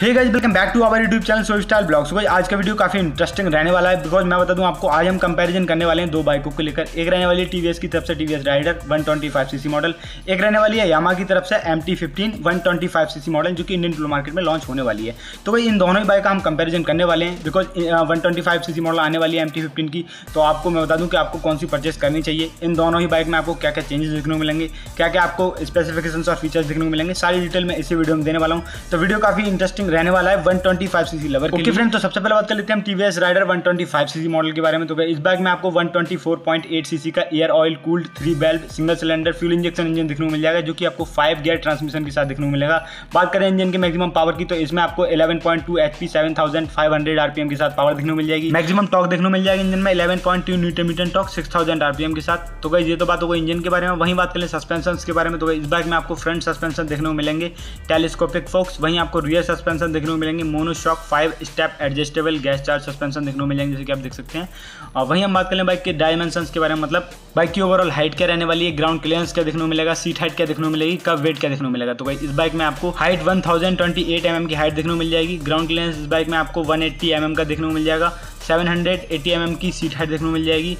Hey guys, welcome back to our YouTube channel soi style blogs. Guys आज का video काफी interesting रहने वाला है बिकॉज मैं बता दूं आपको, आज हम कंपैरिजन करने वाले हैं दो बाइकों को लेकर। एक रहने वाली है टीवीएस की तरफ से टीवीएस राइडर 125cc मॉडल, एक रहने वाली है यामाहा की तरफ से MT-15 125cc मॉडल जो कि इंडियन टूर मार्केट में लॉन्च होने वाली है। तो भाई इन दोनों ही बाइक का हम कंपेरिजन करने वाले हैं बिकॉज 125cc मॉडल आने वाली है MT-15 की। तो आपको मैं बता दूं कि आपको कौन सी परचेस करनी चाहिए, इन दोनों ही बाइक में आपको क्या क्या चेंजेस देखने को मिलेंगे, क्या क्या आपको स्पेसिफिकेशंस और फीचर्स देखने को मिलेंगे, सारी डिटेल में इसी वीडियो में देने वाला हूँ। तो वीडियो काफी इंटरेस्टिंग रहने वाला है 125cc लवर के लिए। फ्रेंड, तो सबसे पहले बात कर लेते हैं हम टीवीएस राइडर 125cc मॉडल के बारे में। तो इस बाइक में आपको 124.8cc का air oil cooled 3 valve single cylinder fuel injection engine देखने को मिल जाएगा जो कि आपको 5 गियर ट्रांसमिशन के साथ देखने को मिलेगा। बात करें इंजन के मैक्सिमम पावर की, तो इसमें आपको 11.2 HP 7500 RPM के साथ पावर देखने को मिल जाएगी। मैक्सिमम टॉर्क देखने को मिल जाएगा इंजन में 11.2 न्यूटन टॉर्क 6000 RPM के साथ। तो गाइस ये तो बात हो गई इंजन के बारे में। वहीं बात करें सस्पेंशन के बारे में, तो इस बाइक में आपको फ्रंट सस्पेंशन देखने को मिलेंगे टेलीस्कोपिक फोक्स, वहीं आपको रियर सस्पेंशन देखने को मिलेंगे monoshock 5 step adjustable gas charge suspension देखने को मिल जाएंगे जैसे कि आप देख सकते हैं। और वहीं हम बात करें बाइक के डायमेंशंस के बारे में, मतलब बाइक की ओवरऑल हाइट क्या रहने वाली है, ग्राउंड क्लियरेंस क्या देखने को मिलेगा, सीट हाइट क्या देखने को मिलेगी, कब वेट क्या देखने को मिलेगा। तो इस बाइक में आपको हाइट 1028 mm की हाइट देखने को मिल जाएगी। ग्राउंड क्लियरेंस इस बाइक में आपको 180 mm का देखने को मिल जाएगा। 780 mm की सीट हाइट देखने को मिल जाएगी।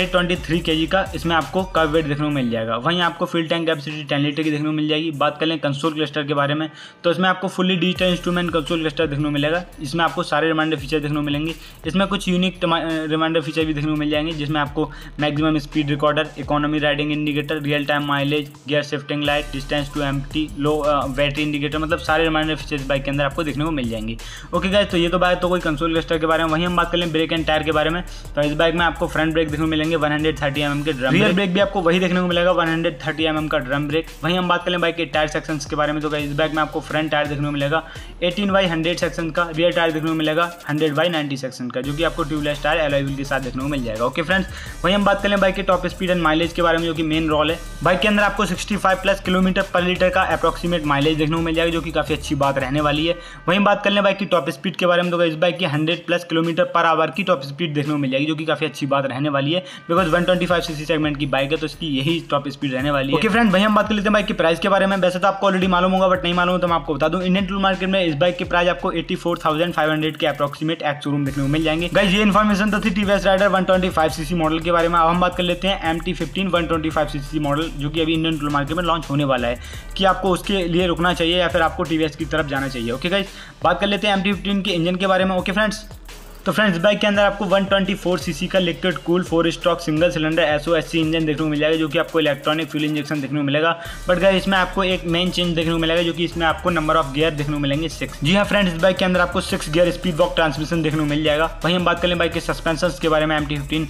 123 kg का इसमें आपको कर्व वेट देखने को मिल जाएगा। वहीं आपको फ्यूल टैंक कैपेसिटी 10 लीटर की देखने को मिल जाएगी। बात करें कंसोल क्लस्टर के बारे में, तो इसमें आपको fully digital instrument console cluster देखने को मिलेगा। इसमें आपको सारे रिमाइंडर फीचर देखने को मिलेंगे। इसमें कुछ यूनिक रिमाइंडर फीचर भी देखने को मिल जाएंगे जिसमें आपको maximum speed recorder, economy riding indicator, real time mileage, gear shifting light, distance to empty, low battery indicator, मतलब सारे रिमाइंडर फीचर्स बाइक के अंदर आपको देखने को मिल जाएंगे। ओके गाइस, तो ये तो बात तो कोई कंसोल क्लस्टर के बारे में। वहीं हम बात करें ब्रेक एंड टायर के बारे में, तो इस बाइक में आपको फ्रंट ब्रेक देखने को मिलेंगे 130 mm के ड्रम, रियर ब्रेक भी आपको वही देखने को मिलेगा 130 mm का ड्रम ब्रेक। वहीं हम बात करें बाइक के टायर सेक्शंस के बारे में, तो इस बाइक में आपको फ्रंट टायर देखने को मिलेगा 18/100 सेक्शन का, रियर टायर देखने को मिलेगा 100/90 सेक्शन का जो कि आपको ट्यूबलेस टायर एलॉय व्हील के साथ देखने को मिल जाएगा। ओके फ्रेंड्स, वहीं हम बात करें बाइक के टॉप स्पीड एंड माइलेज के बारे में जो कि मेन रोल है। बाइक के अंदर आपको 65+ किलोमीटर पर लीटर का अप्रोक्सीमेट माइलेज देखने को मिल जाएगा जो कि काफी अच्छी बात रहने वाली है। वहीं बात कर लें बाइक की टॉप स्पीड के बारे में, तो इस बाइक की 100+ किलोमीटर पर आवर की टॉप स्पीड देखने को मिल जाएगी जो कि काफी अच्छी बात रहने वाली है बिकॉज 125cc सेगमेंट की बाइक है तो इसकी यही टॉप स्पीड रहने वाली है। ओके फ्रेंड, वहीं हम बात कर लेते हैं बाइक की प्राइस के बारे में। वैसे तो आपको ऑलरेडी मालूम होगा बट नहीं मालूम हो तो मैं आपको बता दूं, इंडियन टूर मार्केट में इस बाइक की प्राइस आपको 84,500 के अप्रोक्सीमेट एक्स शोरूम देखने को मिल जाएंगे। गाइस ये इन्फॉर्मेशन तो थी टीवीएस राइडर 125cc मॉडल के बारे में। अब हम बात कर लेते हैं MT-15 125cc मॉडल जो कि अभी इंडियन टूर मार्केट में लॉन्च होने वाला है, कि आपको उसके लिए रुकना चाहिए या फिर आपको टीवीएस की तरफ जाना चाहिए। ओके गाइस, बात कर लेते हैं MT-15 के इंजन के बारे में। ओके फ्रेंड्स, तो फ्रेंड्स इस बाइक के अंदर आपको 124cc का liquid cool 4 stroke single cylinder SOHC engine देखने को मिल जाएगा जो कि आपको इलेक्ट्रॉनिक फ्यूल इंजेक्शन देखने को मिलेगा। बट गाइस इसमें आपको एक मेन चेंज देखने को मिलेगा जो कि इसमें आपको नंबर ऑफ गियर देखने को मिलेंगे 6। जी हाँ फ्रेंड्स, इस बाइक के अंदर आपको 6 गियर स्पीड बॉक्स ट्रांसमिशन देखने को मिल जाएगा। वहीं हम बात करें बाइक के सस्पेंशन के बारे में MT-15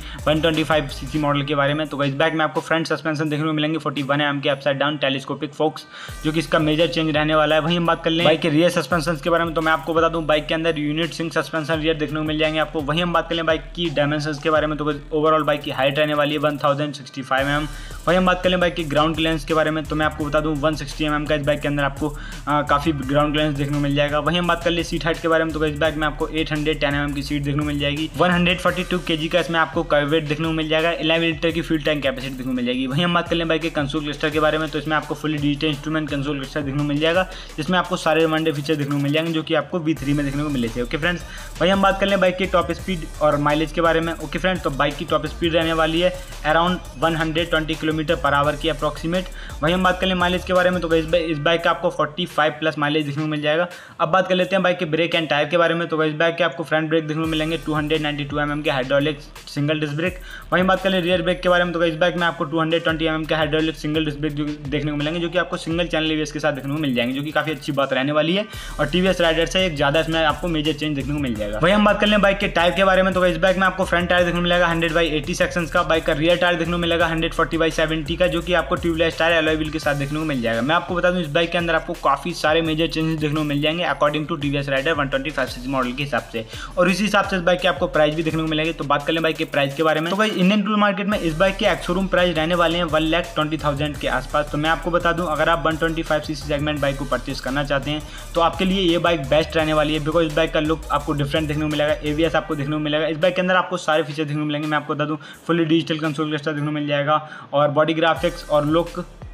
125cc मॉडल के बारे में, तो इस बाइक में आपको फ्रंट सस्पेंशन देखने को मिलेंगे 41 mm के अपसाइड डाउन टेलीस्कोपिक फोक्स जो कि इसका मेजर चेंज रहने वाला है। वहीं हम बात कर लें बाइक के रियर सस्पेंशन के बारे में, तो मैं आपको बता दूं बाइक के अंदर यूनिट सिंक सस्पेंशन रियर देखने को मिल जाएंगे आपको। वहीं हम बात करें बाइक की डायमेंशंस के बारे में, तो ओवरऑल बाइक की हाइट रहने वाली है 1065 mm। वहीं हम बात करें बाइक की ग्राउंड क्लियरेंस के बारे में, तो मैं आपको बता दूं 160 mm का इस बाइक के अंदर आपको काफी ग्राउंड क्लियरेंस देखने को मिल जाएगा। वहीं हम बात कर ले सीट हाइट के बारे में, तो इस बाइक में आपको 810 mm की सीट देखने को मिल जाएगी। 142 kg का इसमें आपको कर्व वेट देखने को मिल जाएगा। 11 लीटर की फ्यूल टैंक कैपेसिटी देखने को मिल जाएगी। वहीं हम बात कर लें बाइक के कंसोल क्लस्टर के बारे में, तो इसमें आपको fully digital instrument console cluster देखने को मिल जाएगा जिसमें आपको सारे रिमाइंडर फीचर देखने को मिल जाएंगे जो कि आपको V3 में देखने को मिले थे। ओके फ्रेंड्स, वहीं हम बात कर लें बाइक के टॉप स्पीड और माइलेज के बारे में। ओके फ्रेंड्स, तो बाइक की टॉप स्पीड रहने वाली है अराउंड 120 किलोमीटर पर आवर की अप्रोक्सीमेट। वहीं हम बात कर लें माइलेज के बारे में, तो इस बाइक का आपको 45+ माइलेज देखने को मिल जाएगा। अब बात कर लेते हैं बाइक के ब्रेक एंड टायर के बारे में, तो इस बाइक के आपको फ्रंट ब्रेक देखने को मिलेंगे 292 mm के हाइड्रोलिक सिंगल डिस्क ब्रेक। वहीं बात कर लें रियर ब्रेक के बारे में, तो इस बाइक में आपको 220 mm के हाइड्रोलिक सिंगल डिस्क ब्रेक देखने को मिलेंगे जो कि आपको सिंगल चैनल ABS के साथ देखने को मिल जाएंगे जो कि काफी अच्छी बात रहने वाली है और टीवीएस राइडर से एक ज्यादा इसमें आपको मेजर चेंज देखने को मिल जाएगा। वहीं हम बात कर लें बाइक के टायर के बारे में, तो इस बाइक में आपको फ्रंट टायर देखने को मिलेगा 100/80 सेक्शंस का। बाइक का रियर टायर देखने को मिलेगा 140/70 का जो कि आपको ट्यूबलेस टायर एलॉय व्हील के साथ देखने को मिल जाएगा। मैं आपको बता दूं इस बाइक के अंदर आपको काफी सारे मेजर चेंजेस देखने को मिल जाएंगे according to TVS rider 125cc model के हिसाब से, और इसी हिसाब से इस बाइक के आपको प्राइस भी देखने को मिलेगी। तो बात कर लें बाइक के प्राइस के बारे में, तो भाई इंडियन टूर मार्केट में इस बाइक के एक्स शोरूम प्राइस रहने वाले हैं 1,20,000 के आसपास। तो मैं आपको बता दूं अगर आप 125cc सेगमेंट बाइक को परचेस करना चाहते हैं तो आपके लिए ये बाइक बेस्ट रहने वाली है बिकॉज इस बाइक का लुक आपको डिफरेंट देखने को मिलेगा। ABS आपको देखने को मिलेगा। इस बाइक के अंदर आपको सारे फीचर देखने को मिलेंगे। मैं आपको बता दूं फुली डिजिटल कंसोल क्लस्टर देखने को मिल जाएगा और बॉडी ग्राफिक्स और लुक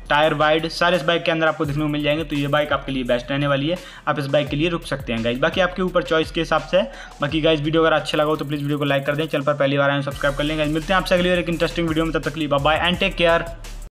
टायर वाइड सारे इस बाइक के अंदर आपको देखने को मिल जाएंगे। तो ये बाइक आपके लिए बेस्ट रहने वाली है, आप इस बाइक के लिए रुक सकते हैं गाइज। बाकी आपके ऊपर चॉइस के हिसाब से है। बाकी गाइज वीडियो अगर अच्छा लगा हो तो प्लीज़ वीडियो को लाइक कर दें, चैनल पर पहली बार आए सब्सक्राइब कर लेंगे। मिलते हैं आपसे अगली बार एक इंटरेस्टिंग वीडियो में, तब तक के लिए bye bye and take care.